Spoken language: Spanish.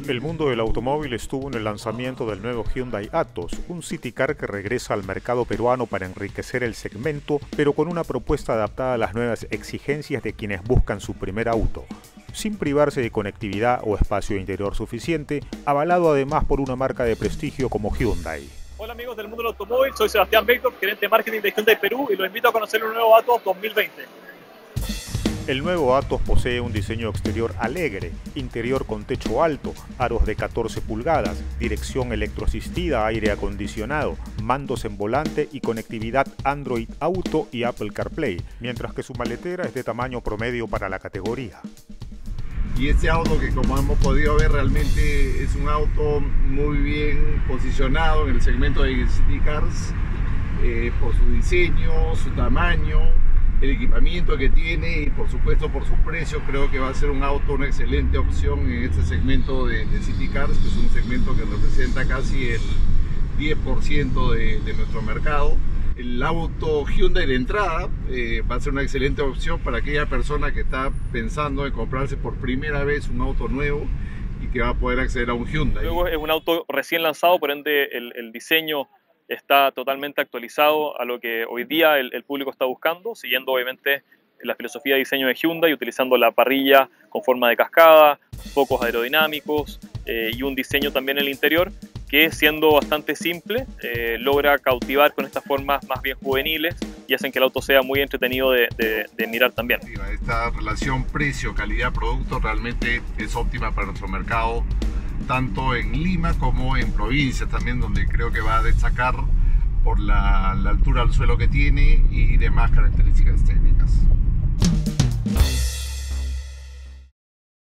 El mundo del automóvil estuvo en el lanzamiento del nuevo Hyundai Atos, un city car que regresa al mercado peruano para enriquecer el segmento, pero con una propuesta adaptada a las nuevas exigencias de quienes buscan su primer auto, sin privarse de conectividad o espacio interior suficiente, avalado además por una marca de prestigio como Hyundai. Hola amigos del mundo del automóvil, soy Sebastián Víctor, gerente de marketing de Hyundai Perú, y los invito a conocer un nuevo Atos 2020. El nuevo Atos posee un diseño exterior alegre, interior con techo alto, aros de 14 pulgadas, dirección electroasistida, aire acondicionado, mandos en volante y conectividad Android Auto y Apple CarPlay, mientras que su maletera es de tamaño promedio para la categoría. Y este auto, que como hemos podido ver, realmente es un auto muy bien posicionado en el segmento de City Cars, por su diseño, su tamaño, el equipamiento que tiene y por supuesto por su precio. Creo que va a ser un auto, una excelente opción en este segmento de City Cars, que es un segmento que representa casi el 10% de nuestro mercado. El auto Hyundai de entrada va a ser una excelente opción para aquella persona que está pensando en comprarse por primera vez un auto nuevo y que va a poder acceder a un Hyundai. Luego es un auto recién lanzado, por ende el diseño está totalmente actualizado a lo que hoy día el público está buscando, siguiendo obviamente la filosofía de diseño de Hyundai, utilizando la parrilla con forma de cascada, focos aerodinámicos y un diseño también en el interior que, siendo bastante simple, logra cautivar con estas formas más bien juveniles y hacen que el auto sea muy entretenido de mirar también. Esta relación precio, calidad, producto realmente es óptima para nuestro mercado, tanto en Lima como en provincias también, donde creo que va a destacar por la altura al suelo que tiene y demás características técnicas.